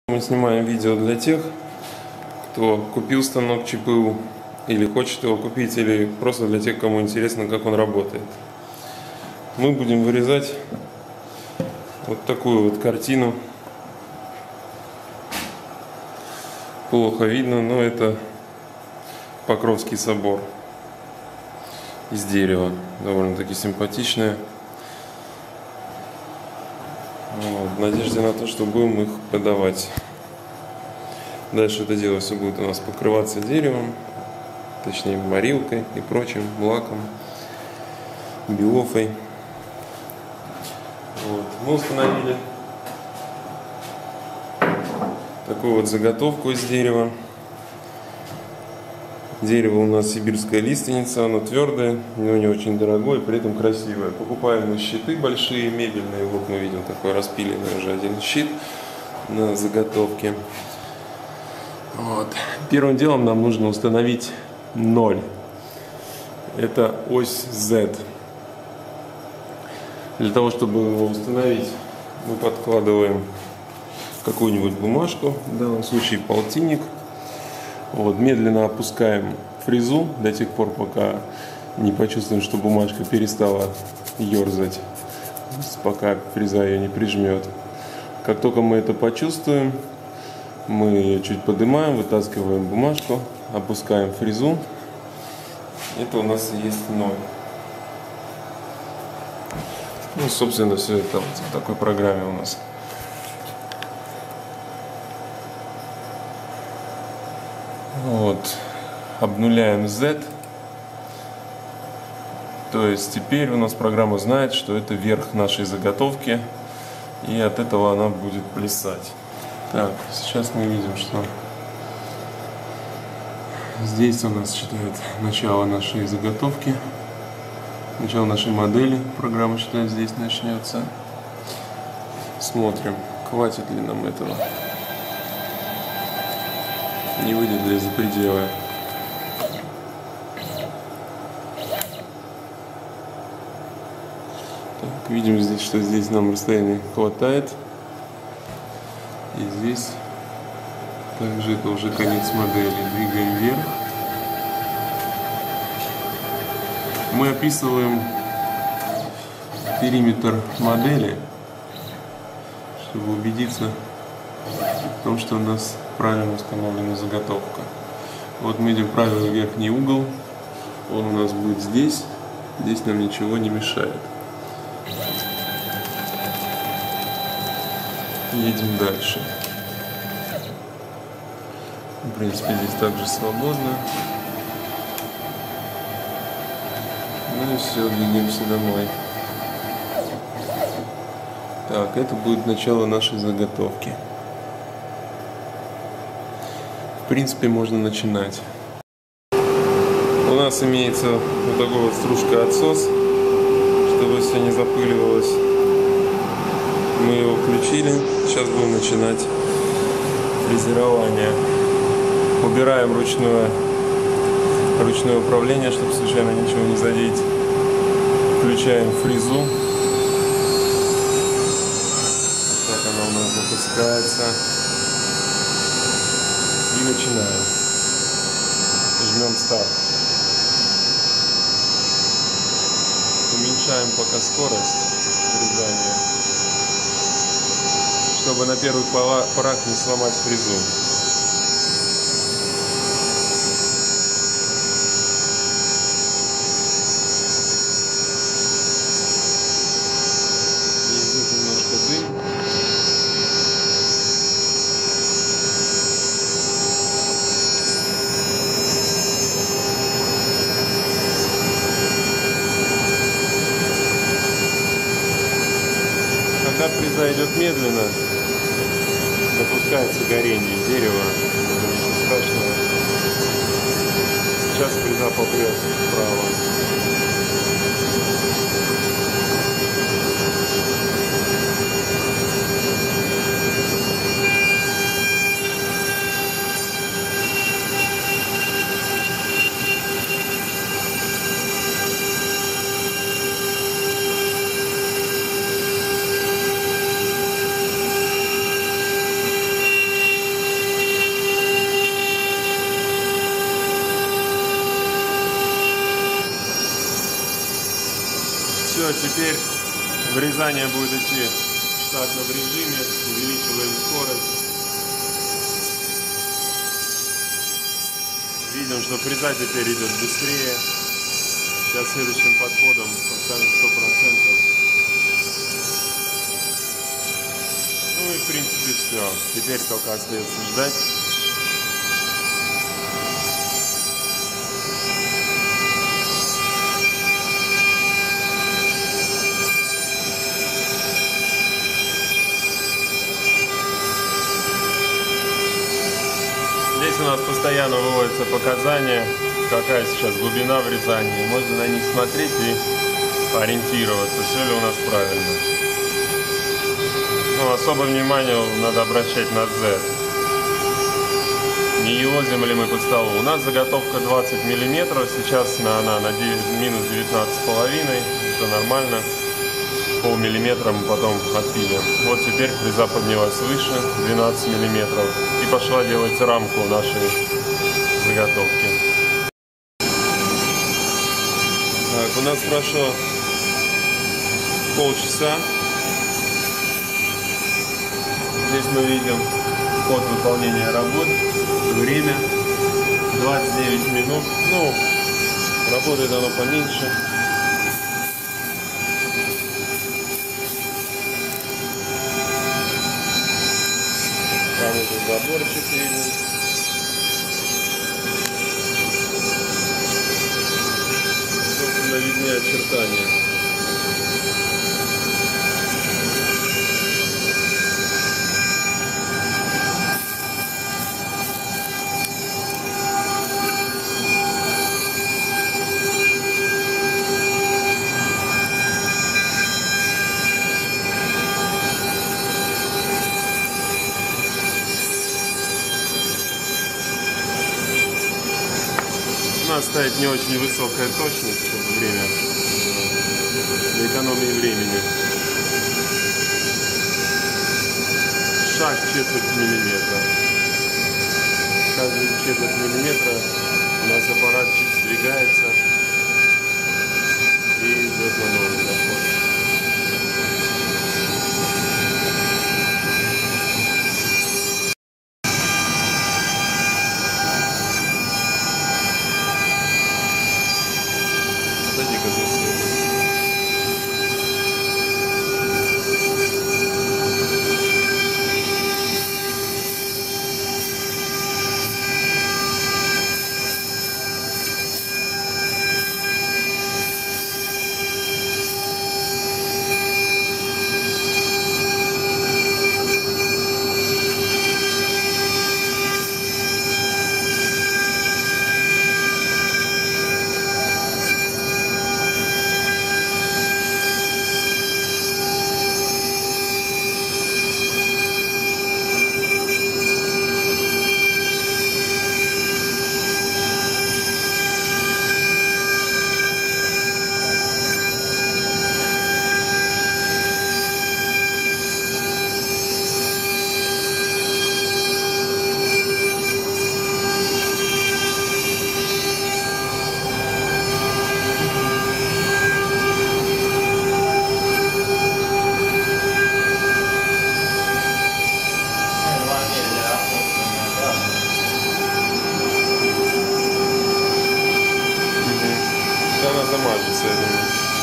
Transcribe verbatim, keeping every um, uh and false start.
Мы снимаем видео для тех, кто купил станок ЧПУ или хочет его купить, или просто для тех, кому интересно, как он работает. Мы будем вырезать вот такую вот картину. Плохо видно, но это Покровский собор из дерева, довольно-таки симпатичная. Вот, в надежде на то, что будем их продавать. Дальше это дело все будет у нас покрываться деревом, точнее морилкой и прочим лаком, биофой. Вот. Мы установили такую вот заготовку из дерева. Дерево у нас сибирская лиственница, оно твердое, но не очень дорогое, при этом красивое. Покупаем мы щиты большие, мебельные. Вот мы видим такой распиленный уже один щит на заготовке. Вот. Первым делом нам нужно установить ноль. Это ось Z. Для того, чтобы его установить, мы подкладываем какую-нибудь бумажку, в данном случае полтинник. Вот, медленно опускаем фрезу до тех пор, пока не почувствуем, что бумажка перестала ерзать, пока фреза ее не прижмет. Как только мы это почувствуем, мы ее чуть поднимаем, вытаскиваем бумажку, опускаем фрезу. Это у нас и есть ноль. Ну, собственно, все это вот в такой программе у нас. Вот, обнуляем Z, то есть теперь у нас программа знает, что это верх нашей заготовки, и от этого она будет плясать. Так, сейчас мы видим, что здесь у нас считает начало нашей заготовки, начало нашей модели, программа считает, здесь начнется. Смотрим, хватит ли нам этого. Не выйдет ли за пределы. Так, видим здесь, что здесь нам расстояние хватает. И здесь также это уже конец модели. Двигаем вверх. Мы описываем периметр модели, чтобы убедиться в том, что у нас правильно установлена заготовка. Вот мы видим правильный верхний угол, он у нас будет здесь, здесь нам ничего не мешает. Едем дальше. В принципе, здесь также свободно. Ну и все, двигаемся домой. Так, это будет начало нашей заготовки. В принципе, можно начинать. У нас имеется вот такой вот стружка-отсос, чтобы все не запыливалось. Мы его включили. Сейчас будем начинать фрезерование. Убираем ручное, ручное управление, чтобы случайно ничего не задеть. Включаем фрезу. Вот так она у нас запускается. И начинаем. Жмем старт. Уменьшаем пока скорость фрезания, чтобы на первых порах не сломать фрезу. И идет немножко дым. Когда фреза идет медленно, допускается горение дерева, ничего страшного. Сейчас фреза попрет вправо. Все, теперь врезание будет идти в штатном режиме. Увеличиваем скорость. Видим, что фреза теперь идет быстрее. Сейчас следующим подходом поставим сто процентов. Ну и в принципе все. Теперь только остается ждать. Здесь у нас постоянно выводятся показания, какая сейчас глубина врезания. Можно на них смотреть и ориентироваться, все ли у нас правильно. Ну, особое внимание надо обращать на Z. Не елозим ли мы по столу. У нас заготовка двадцать миллиметров, сейчас на, она на минус девятнадцать с половиной, все нормально. Полмиллиметра мы потом отпилим. Вот теперь фреза поднялась выше, двенадцать миллиметров. И пошла делать рамку нашей заготовки. Так, у нас прошло полчаса. Здесь мы видим ход выполнения работ, время двадцать девять минут. Ну, работает оно поменьше. Там уже заборчик виден. Собственно, видны очертания. Надо ставить не очень высокая точность, чтобы время, для экономии времени. Шаг четверть миллиметра. Каждый четверть миллиметра у нас аппарат чуть сдвигается и идет на новый заход. Садик засветит. Она замажется, я думаю.